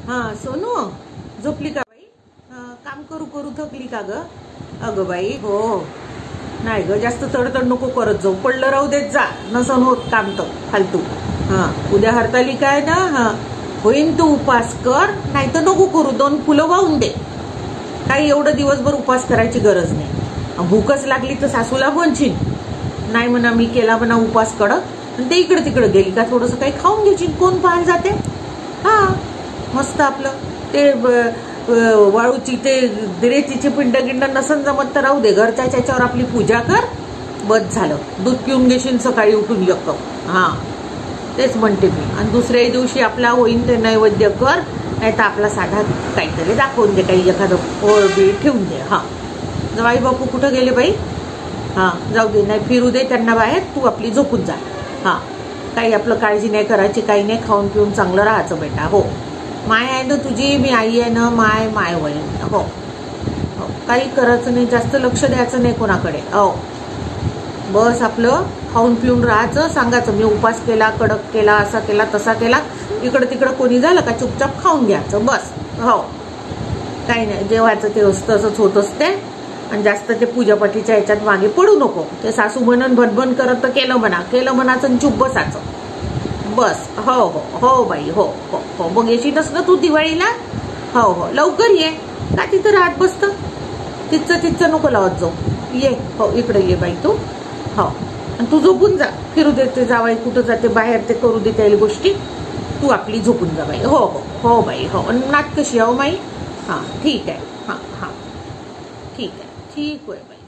हा सोनू झोपली का बाई? काम करू करू थकली का ग? अगं बाई हो नाही ग, जास्त तडतड नको करत जाऊ, पडलं राहू देत जा, नसन होत काम तर फालतू. उद्या हरतालिका आहे ना, होईन तू उपास कर, नाही तर नको करू, 2 फुलं वाहून दे. काही एवढं दिवसभर उपास करायची गरज नाही. भूकच लागली तर सासूला म्हणशील नाही म्हणा मी केला म्हणा उपास कडक, आणि ते इकडे तिकडे गेली का थोडस काही खाऊन घ्यायची, कोण पाहायला जाते. हा मस्त आपलं ते वाळूची ते रेतीची पिंड गिंड नसन जमत तर राहू दे, घरच्या त्याच्यावर आपली पूजा कर, बस झालं. दूध पिऊन घेशील सकाळी उठून 1 कप. हा तेच म्हणते मी. आणि दुसऱ्याही दिवशी आपला होईन ते नैवेद्य कर, नाही तर आपला साधा काहीतरी दाखवून दे, काही एखादं फळ बी ठेवून दे. हा जवाई बापू कुठं गेले बाई? हा जाऊ दे, नाही फिरू दे त्यांना बाहेर, तू आपली झोपून जा. हा काही आपलं काळजी नाही करायची, काही नाही, खाऊन पिऊन चांगलं राहायचं बेटा. हो माय आहे ना तुझी, मी आई आहे ना, माय माय वय. हो काही करायचं नाही, जास्त लक्ष द्यायचं नाही कोणाकडे. हो बस आपलं खाऊन पिऊन राहायचं, सांगायचं मी उपास केला, कडक केला, असा केला तसा केला, इकडं तिकडं कोणी झालं का चुपचाप खाऊन घ्यायचं बस. हो काही नाही, जेवायचं ते तसंच होत असते. आणि जास्त ते पूजापाठीच्या ह्याच्यात मागे पडू नको. ते सासू म्हणून भनभन करत तर केलं म्हणाचं चुप बसायचं बस. हो हो हो बाई, हो हो हो मग येशीलच ना तू दिवाळीला? हो हो लवकर ये, का तिथं राहत बसतं, तिथचं नको लावत जाऊ, ये. हो इकडे ये बाई तू. हो आणि तू झोपून जा, फिरू देते जावाई कुठं जाते बाहेर, ते करू दे त्या गोष्टी, तू आपली झोपून जा बाई. हो हो हो बाई हो. नात कशी आहे माई? हां ठीक आहे, हां हां ठीक आहे, ठीक आहे बाई.